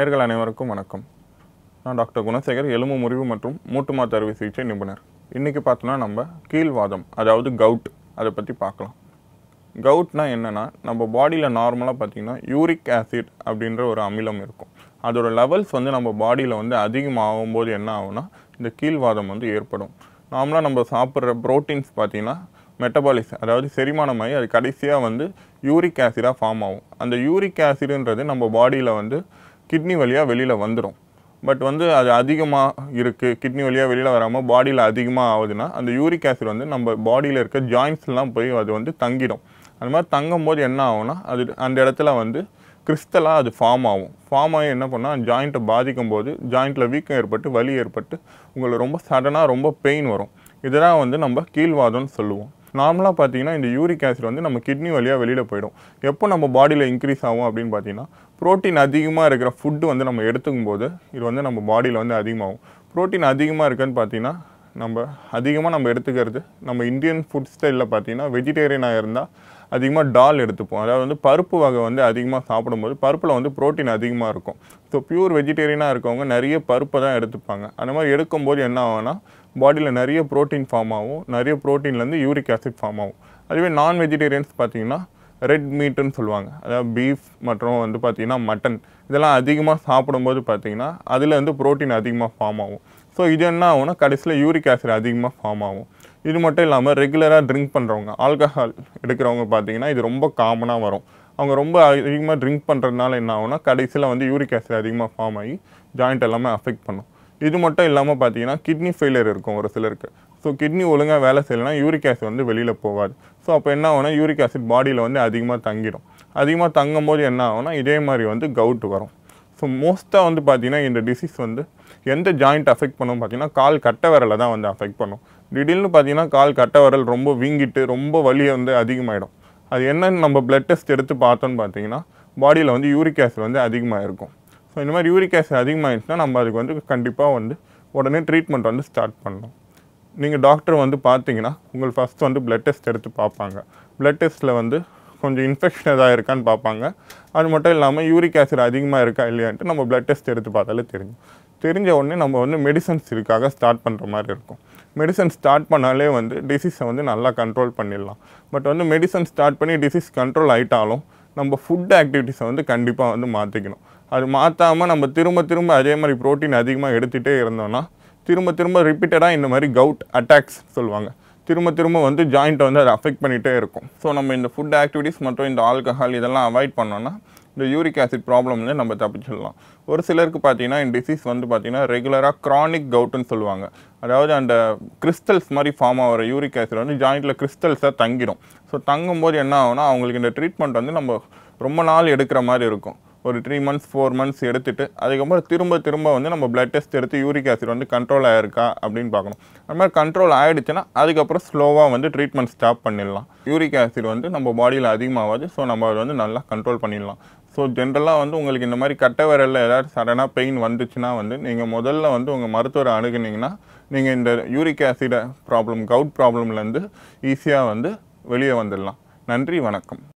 நேயர்கள் அனைவருக்கும் வணக்கம். நான் டாக்டர் குணசேகர், எலும்பு முறிவு மற்றும் மூட்டு மாற்று அறுவை சிகிச்சை நிபுணர். இன்றைக்கி பார்த்தோன்னா நம்ம கீழ்வாதம், அதாவது கவுட், அதை பற்றி பார்க்கலாம். கவுட்னா என்னென்னா, நம்ம பாடியில் நார்மலாக பார்த்திங்கன்னா யூரிக் ஆசிட் அப்படின்ற ஒரு அமிலம் இருக்கும். அதோட லெவல்ஸ் நம்ம பாடியில் அதிகமாகும்போது என்ன ஆகும்னா இந்த கீழ்வாதம் ஏற்படும். நார்மலாக நம்ம சாப்பிட்ற ப்ரோட்டீன்ஸ் பார்த்திங்கன்னா மெட்டபாலிஸ், அதாவது செரிமானமாகி அது கடைசியாக யூரிக் ஆசிடாக ஃபார்ம் ஆகும். அந்த யூரிக் ஆசிடுன்றது நம்ம பாடியில் கிட்னி வழியாக வெளியில் வந்துடும். பட் அது அதிகமாக இருக்குது, கிட்னி வழியாக வெளியில் வராமல் பாடியில் அதிகமாக ஆகுதுன்னா அந்த யூரிக் ஆசிட் நம்ம பாடியில் இருக்க ஜாயின்ஸ்லாம் போய் அது தங்கிடும். அந்த மாதிரி தங்கும்போது என்ன ஆகும்னா அது அந்த இடத்துல கிறிஸ்டலாக அது ஃபார்ம் ஆகும். ஃபார்ம் ஆகி என்ன பண்ணால் ஜாயிண்ட்டை பாதிக்கும் போது ஜாயிண்ட்டில் வீக்கம் ஏற்பட்டு வலி ஏற்பட்டு உங்களுக்கு ரொம்ப சடனாக ரொம்ப பெயின் வரும். இதெல்லாம் நம்ம கீழ்வாதம்னு சொல்லுவோம். நார்மலாக பார்த்தீங்கன்னா இந்த யூரிக் ஆசிட் நம்ம கிட்னி வழியாக வெளியில் போயிடும். எப்போ நம்ம பாடியில் இன்க்ரீஸ் ஆகும் அப்படின்னு பார்த்தீங்கன்னா, ப்ரோட்டீன் அதிகமாக இருக்கிற ஃபுட்டு நம்ம எடுத்துக்கும் போது இது நம்ம பாடியில் அதிகமாகும். ப்ரோட்டீன் அதிகமாக இருக்குன்னு பார்த்தீங்கன்னா நம்ம எடுத்துக்கிறது நம்ம இந்தியன் ஃபுட் ஸ்டைலில் பார்த்தீங்கன்னா வெஜிடேரியனாக இருந்தால் அதிகமாக டால் எடுத்துப்போம். அதாவது பருப்பு வகை அதிகமாக சாப்பிடும்போது பருப்பில் ப்ரோட்டீன் அதிகமாக இருக்கும். ஸோ பியூர் வெஜிடேரியனாக இருக்கவங்க நிறைய பருப்பை தான் எடுத்துப்பாங்க. அந்த மாதிரி எடுக்கும்போது என்ன ஆகும்னா பாடியில் நிறைய ப்ரோட்டீன் ஃபார்ம் ஆகும். நிறைய ப்ரோட்டீன்லேருந்து யூரிக் ஆசிட் ஃபார்ம் ஆகும். அதுவே நான் வெஜிடேரியன்ஸ் பார்த்தீங்கன்னா ரெட் மீட்டுன்னு சொல்லுவாங்க. அதாவது பீஃப் மற்றும் பார்த்தீங்கன்னா மட்டன், இதெல்லாம் அதிகமாக சாப்பிடும்போது பார்த்தீங்கன்னா அதில் ப்ரோட்டீன் அதிகமாக ஃபார்ம் ஆகும். ஸோ இது என்ன ஆகும்னா கடைசியில் யூரிக் ஆசிட் அதிகமாக ஃபார்ம் ஆகும். இது மட்டும் இல்லாமல் ரெகுலராக ட்ரிங்க் பண்ணுறவங்க, ஆல்கஹால் எடுக்கிறவங்க பார்த்தீங்கன்னா இது ரொம்ப காமனாக வரும். அவங்க ரொம்ப அதிகமாக ட்ரிங்க் பண்ணுறதுனால என்ன ஆகும்னா கடைசியில் யூரிக் ஆசிட் அதிகமாக ஃபார்ம் ஆகி ஜாயிண்ட் எல்லாமே அஃபெக்ட் பண்ணும். இது மட்டும் இல்லாமல் பார்த்தீங்கன்னா கிட்னி ஃபெயிலியர் இருக்கும் ஒரு சிலருக்கு. ஸோ கிட்னி ஒழுங்காக வேலை செய்யலைன்னா யூரிக் ஆசிட் வெளியில் போகாது. ஸோ அப்போ என்ன ஆகும்னா யூரிக் ஆசிட் பாடியில் அதிகமாக தங்கிடும். அதிகமாக தங்கும் போது என்ன ஆகும்னா இதே மாதிரி கவுட் வரும். ஸோ மோஸ்ட்டாக பார்த்தீங்கன்னா இந்த டிசீஸ் எந்த ஜாயிண்ட் அஃபெக்ட் பண்ணும் பார்த்தீங்கன்னா கால் கட்டை விரலை தான் அஃபெக்ட் பண்ணும். திடீர்னு பார்த்தீங்கன்னா கால் கட்டை விரல் ரொம்ப வீங்கிட்டு ரொம்ப வலி அதிகமாகிடும். அது என்னன்னு நம்ம பிளட் டெஸ்ட் எடுத்து பார்த்தோன்னு பார்த்தீங்கன்னா பாடியில் யூரிக் ஆசிட் அதிகமாக இருக்கும். ஸோ இந்த மாதிரி யூரிக் ஆசிட் அதிகமாகிடுச்சுன்னா நம்ம அதுக்கு கண்டிப்பாக உடனே ட்ரீட்மெண்ட் ஸ்டார்ட் பண்ணணும். நீங்கள் டாக்டர் பார்த்தீங்கன்னா உங்களுக்கு ஃபஸ்ட் பிளட் டெஸ்ட் எடுத்து பார்ப்பாங்க. பிளட் டெஸ்ட்டில் கொஞ்சம் இன்ஃபெக்ஷன் எதாவது இருக்கான்னு பார்ப்பாங்க. அது மட்டும் இல்லாமல் யூரிக் ஆசிட் அதிகமாக இருக்கா இல்லையான்ட்டு நம்ம பிளட் டெஸ்ட் எடுத்து பார்த்தாலே தெரிஞ்ச உடனே நம்ம மெடிசன்ஸ் இதுக்காக ஸ்டார்ட் பண்ணுற மாதிரி இருக்கும். மெடிசன் ஸ்டார்ட் பண்ணாலே டிசீஸை நல்லா கண்ட்ரோல் பண்ணிடலாம். பட் மெடிசன் ஸ்டார்ட் பண்ணி டிசீஸ் கண்ட்ரோல் ஆகிட்டாலும் நம்ம ஃபுட் ஆக்டிவிட்டீஸை கண்டிப்பாக மாற்றிக்கணும். அது மாற்றாமல் நம்ம திரும்ப அதே மாதிரி ப்ரோட்டீன் அதிகமாக எடுத்துகிட்டே இருந்தோம்னா திரும்ப ரிப்பீட்டடாக இந்த மாதிரி கவுட் அட்டாக்ஸ் சொல்லுவாங்க. திரும்ப ஜாயிண்ட்டை அதை அஃபெக்ட் பண்ணிகிட்டே இருக்கும். ஸோ நம்ம இந்த ஃபுட் ஆக்டிவிட்டீஸ் மற்றும் இந்த ஆல்கஹால் இதெல்லாம் அவாய்ட் பண்ணோன்னா இந்த யூரிக் ஆசிட் ப்ராப்ளம் நம்ம தப்பிச்சிடலாம். ஒரு சிலருக்கு பார்த்தீங்கன்னா இந்த டிசீஸ் பார்த்தீங்கன்னா ரெகுலராக க்ரானிக் கவுட்டுன்னு சொல்லுவாங்க. அதாவது அந்த கிறிஸ்டல்ஸ் மாதிரி ஃபார்ம் ஆகிற யூரிக் ஆசிட் ஜாயிண்ட்டில் கிறிஸ்டல்ஸாக தங்கிடும். ஸோ தங்கும்போது என்ன ஆகும்னா அவங்களுக்கு இந்த ட்ரீட்மெண்ட் நம்ம ரொம்ப நாள் எடுக்கிற மாதிரி இருக்கும். ஒரு 3 months 4 months எடுத்துகிட்டு அதுக்கப்புறம் திரும்ப நம்ம பிளட் டெஸ்ட் எடுத்து யூரிக் ஆசிட் கண்ட்ரோல் ஆகிருக்கா அப்படின்னு பார்க்கணும். அது மாதிரி கண்ட்ரோல் ஆகிடுச்சுன்னா அதுக்கப்புறம் ஸ்லோவாக ட்ரீட்மெண்ட் ஸ்டாப் பண்ணிடலாம். யூரிக் ஆசிட் நம்ம பாடியில் அதிகமாகாது. ஸோ நம்ம அதை நல்லா கண்ட்ரோல் பண்ணிடலாம். ஸோ ஜென்ரலாக உங்களுக்கு இந்த மாதிரி கட்டை விரலில் ஏதாவது சடனாக பெயின் வந்துச்சுன்னா நீங்கள் முதல்ல உங்கள் மருத்துவரை அணுகுனீங்கன்னா நீங்கள் இந்த யூரிக் ஆசிட் ப்ராப்ளம், கவுட் ப்ராப்ளம்லேருந்து ஈஸியாக வெளியே வந்துடலாம். நன்றி, வணக்கம்.